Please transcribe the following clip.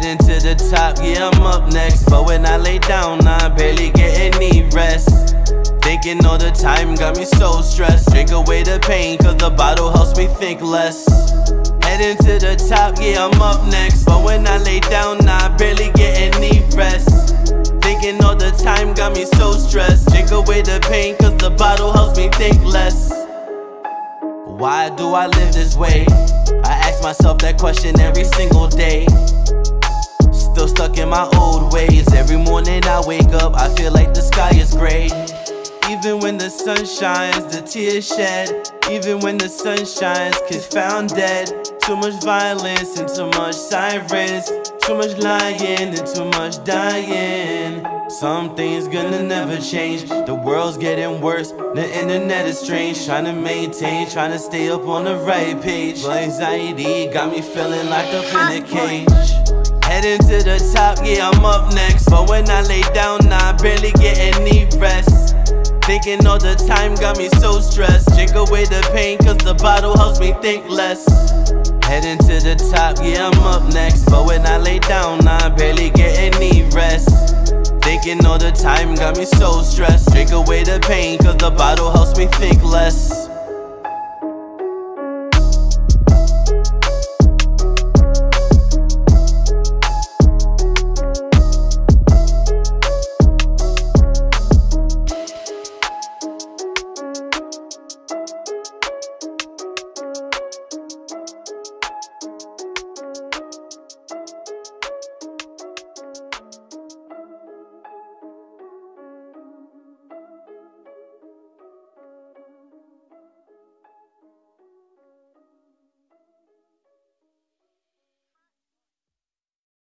Heading to the top, yeah, I'm up next. But when I lay down, I barely get any rest. Thinking all the time got me so stressed. Drink away the pain, cause the bottle helps me think less. Heading to the top, yeah, I'm up next. But when I lay down, I barely get any rest. Thinking all the time got me so stressed. Drink away the pain, cause the bottle helps me think less. Why do I live this way? I ask myself that question every single day. Still stuck in my old ways. Every morning I wake up, I feel like the sky is gray. Even when the sun shines, the tears shed. Even when the sun shines, kids found dead. Too much violence and too much sirens. Too much lying and too much dying. Something's gonna never change. The world's getting worse, the internet is strange. Trying to maintain, trying to stay up on the right page. But anxiety got me feeling like up in a cage. Heading to the top, yeah, I'm up next. But when I lay down, I barely get any rest. Thinking all the time got me so stressed. Drink away the pain, cause the bottle helps me think less. Heading to the top, yeah, I'm up next. But when I lay down, I barely get any rest. Thinking all the time got me so stressed. Drink away the pain, cause the bottle helps me think less.